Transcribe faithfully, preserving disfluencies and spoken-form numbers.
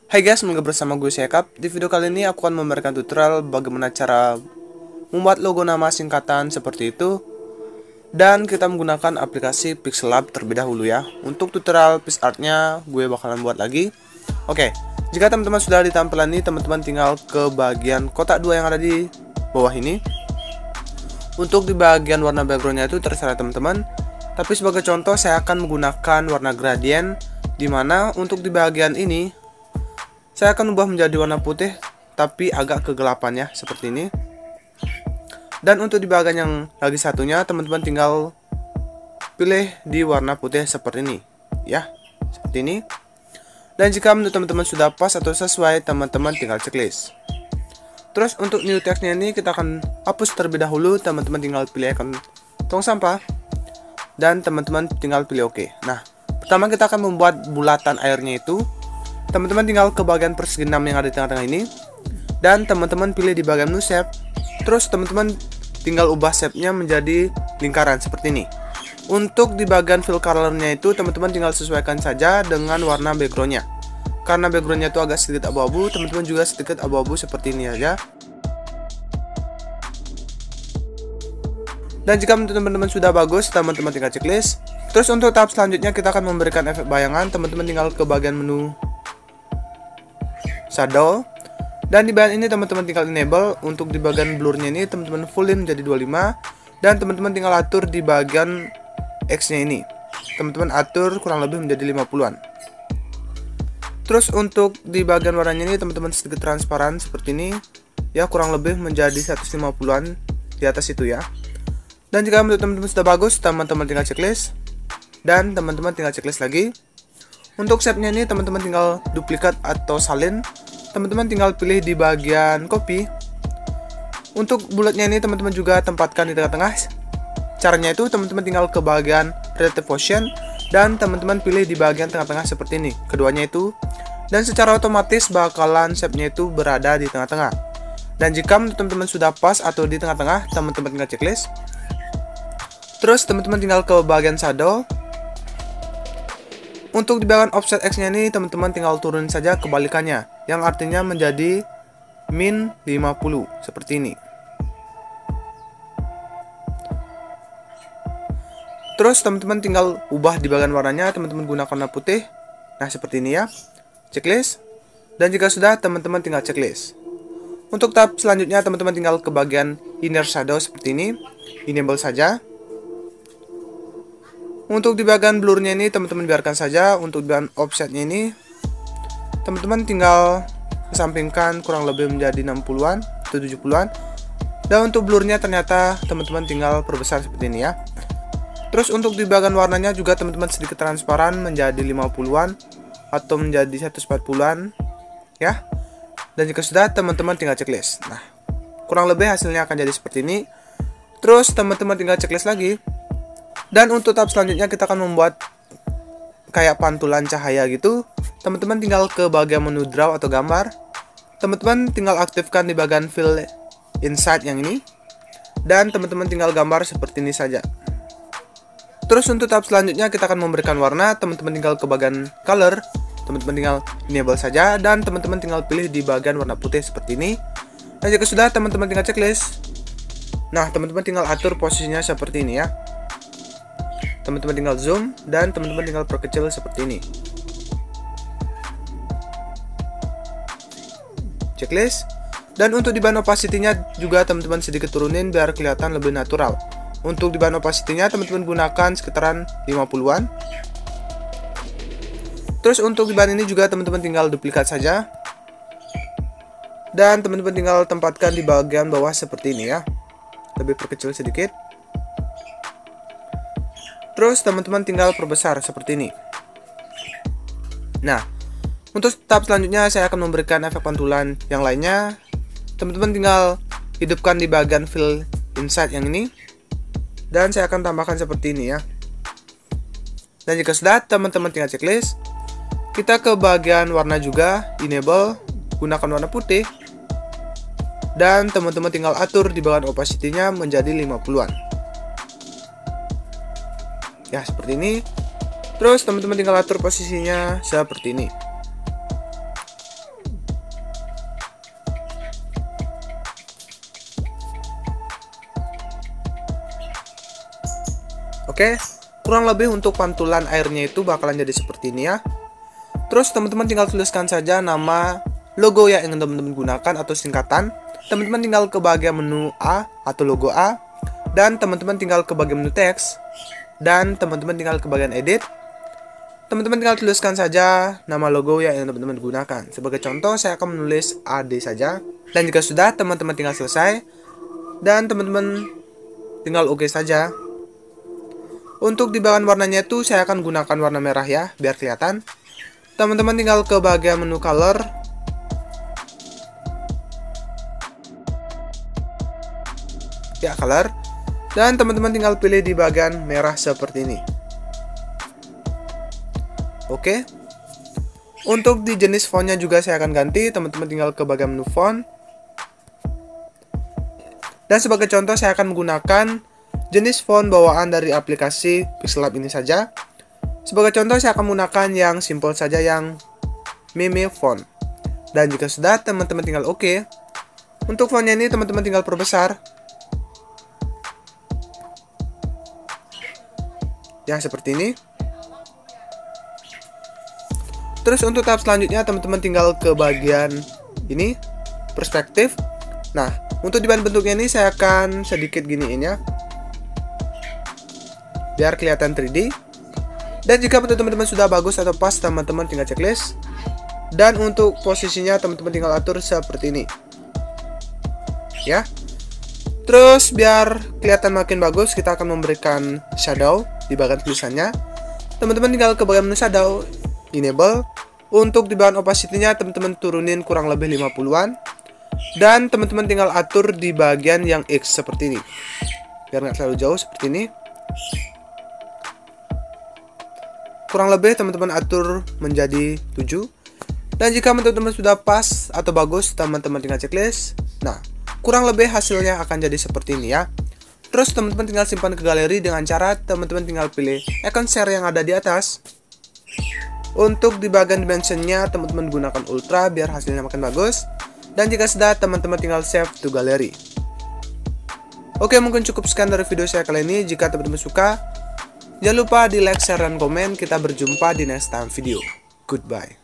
Hai guys, semoga bersama gue Syekap. Di video kali ini aku akan memberikan tutorial bagaimana cara membuat logo nama singkatan seperti itu. Dan kita menggunakan aplikasi Pixellab terlebih dahulu ya. Untuk tutorial PixArt-nya gue bakalan buat lagi. Oke, jika teman-teman sudah di tampilan ini, teman-teman tinggal ke bagian kotak dua yang ada di bawah ini. Untuk di bagian warna backgroundnya itu terserah teman-teman. Tapi sebagai contoh saya akan menggunakan warna gradient, dimana untuk di bagian ini saya akan ubah menjadi warna putih tapi agak kegelapan ya, seperti ini. Dan untuk di bagian yang lagi satunya, teman-teman tinggal pilih di warna putih seperti ini ya, seperti ini. Dan jika menurut teman-teman sudah pas atau sesuai, teman-teman tinggal checklist. Terus untuk new text-nya ini kita akan hapus terlebih dahulu. Teman-teman tinggal pilih icon tong sampah dan teman-teman tinggal pilih oke. Nah, pertama kita akan membuat bulatan airnya itu. Teman-teman tinggal ke bagian persegi enam yang ada di tengah-tengah ini, dan teman-teman pilih di bagian new shape. Terus teman-teman tinggal ubah shape-nya menjadi lingkaran seperti ini. Untuk di bagian fill color-nya itu teman-teman tinggal sesuaikan saja dengan warna background-nya. Karena background-nya itu agak sedikit abu-abu, teman-teman juga sedikit abu-abu seperti ini aja. Dan jika teman-teman sudah bagus, teman-teman tinggal checklist. Terus untuk tahap selanjutnya kita akan memberikan efek bayangan. Teman-teman tinggal ke bagian menu shadow, dan di bagian ini teman-teman tinggal enable. Untuk di bagian blurnya ini teman-teman fullin menjadi dua puluh lima, dan teman-teman tinggal atur di bagian X nya ini, teman-teman atur kurang lebih menjadi lima puluhan. Terus untuk di bagian warnanya ini teman-teman sedikit transparan seperti ini ya, kurang lebih menjadi seratus lima puluhan di atas itu ya. Dan jika menurut teman-teman sudah bagus, teman-teman tinggal checklist, dan teman-teman tinggal checklist lagi. Untuk shape-nya ini teman-teman tinggal duplikat atau salin. Teman-teman tinggal pilih di bagian copy. Untuk bulatnya ini teman-teman juga tempatkan di tengah-tengah. Caranya itu teman-teman tinggal ke bagian relative position, dan teman-teman pilih di bagian tengah-tengah seperti ini, keduanya itu. Dan secara otomatis bakalan shape-nya itu berada di tengah-tengah. Dan jika teman-teman sudah pas atau di tengah-tengah, teman-teman tinggal checklist. Terus teman-teman tinggal ke bagian shadow. Untuk di bagian offset X-nya ini teman-teman tinggal turun saja kebalikannya, yang artinya menjadi min lima puluh seperti ini. Terus teman-teman tinggal ubah di bagian warnanya, teman-teman gunakan warna putih. Nah, seperti ini ya. Checklist. Dan jika sudah, teman-teman tinggal checklist. Untuk tahap selanjutnya teman-teman tinggal ke bagian inner shadow seperti ini. Enable saja. Untuk di bagian blurnya ini teman-teman biarkan saja. Untuk di bagian offsetnya ini teman-teman tinggal kesampingkan kurang lebih menjadi enam puluhan atau tujuh puluhan. Dan untuk blurnya ternyata teman-teman tinggal perbesar seperti ini ya. Terus untuk di bagian warnanya juga teman-teman sedikit transparan menjadi lima puluhan atau menjadi seratus empat puluhan ya. Dan jika sudah, teman-teman tinggal checklist. Nah, kurang lebih hasilnya akan jadi seperti ini. Terus teman-teman tinggal checklist lagi. Dan untuk tahap selanjutnya kita akan membuat kayak pantulan cahaya gitu. Teman-teman tinggal ke bagian menu draw atau gambar. Teman-teman tinggal aktifkan di bagian fill inside yang ini. Dan teman-teman tinggal gambar seperti ini saja. Terus untuk tahap selanjutnya kita akan memberikan warna. Teman-teman tinggal ke bagian color. Teman-teman tinggal enable saja. Dan teman-teman tinggal pilih di bagian warna putih seperti ini. Dan jika sudah, teman-teman tinggal checklist. Nah, teman-teman tinggal atur posisinya seperti ini ya. Teman-teman tinggal zoom, dan teman-teman tinggal perkecil seperti ini. Checklist. Dan untuk di bahan opacity-nya juga teman-teman sedikit turunin biar kelihatan lebih natural. Untuk di bahan opacity-nya teman-teman gunakan sekitaran lima puluhan. Terus untuk di bahan ini juga teman-teman tinggal duplikat saja. Dan teman-teman tinggal tempatkan di bagian bawah seperti ini ya. Lebih perkecil sedikit. Terus teman-teman tinggal perbesar seperti ini. Nah, untuk tahap selanjutnya saya akan memberikan efek pantulan yang lainnya. Teman-teman tinggal hidupkan di bagian fill inside yang ini. Dan saya akan tambahkan seperti ini ya. Dan jika sudah, teman-teman tinggal checklist. Kita ke bagian warna juga, enable, gunakan warna putih. Dan teman-teman tinggal atur di bagian opacity-nya menjadi lima puluhan. Ya, seperti ini. Terus teman-teman tinggal atur posisinya seperti ini. Oke, kurang lebih untuk pantulan airnya itu bakalan jadi seperti ini ya. Terus teman-teman tinggal tuliskan saja nama logo yang ingin teman-teman gunakan atau singkatan. Teman-teman tinggal ke bagian menu A atau logo A, dan teman-teman tinggal ke bagian menu teks, dan teman-teman tinggal ke bagian edit. Teman-teman tinggal tuliskan saja nama logo yang ingin teman-teman gunakan. Sebagai contoh, saya akan menulis A D saja. Dan jika sudah, teman-teman tinggal selesai. Dan teman-teman tinggal oke saja. Untuk di bagian warnanya itu, saya akan gunakan warna merah ya, biar kelihatan. Teman-teman tinggal ke bagian menu color. Ya, color. Dan teman-teman tinggal pilih di bagian merah seperti ini. Oke, untuk di jenis fontnya juga saya akan ganti. Teman-teman tinggal ke bagian menu font. Dan sebagai contoh saya akan menggunakan jenis font bawaan dari aplikasi Pixellab ini saja. Sebagai contoh saya akan menggunakan yang simple saja, yang Meme font. Dan jika sudah, teman-teman tinggal oke. Untuk fontnya ini teman-teman tinggal perbesar. Ya, seperti ini. Terus untuk tahap selanjutnya teman-teman tinggal ke bagian ini, perspektif. Nah, untuk di bagian bentuknya ini saya akan sedikit giniin ya, biar kelihatan tiga D. Dan jika bentuk teman-teman sudah bagus atau pas, teman-teman tinggal checklist. Dan untuk posisinya teman-teman tinggal atur seperti ini. Ya. Terus biar kelihatan makin bagus, kita akan memberikan shadow di bagian tulisannya. Teman-teman tinggal ke bagian menu shadow, enable. Untuk di bagian opacity-nya teman-teman turunin kurang lebih lima puluhan. Dan teman-teman tinggal atur di bagian yang X seperti ini, biar nggak terlalu jauh seperti ini. Kurang lebih teman-teman atur menjadi tujuh. Dan jika bentuk teman-teman sudah pas atau bagus, teman-teman tinggal checklist. Nah, kurang lebih hasilnya akan jadi seperti ini ya. Terus teman-teman tinggal simpan ke galeri dengan cara teman-teman tinggal pilih icon share yang ada di atas. Untuk di bagian dimensionnya teman-teman gunakan ultra biar hasilnya makin bagus. Dan jika sudah, teman-teman tinggal save to gallery. Oke, mungkin cukup sekian dari video saya kali ini. Jika teman-teman suka, jangan lupa di like, share, dan komen. Kita berjumpa di next time video. Goodbye.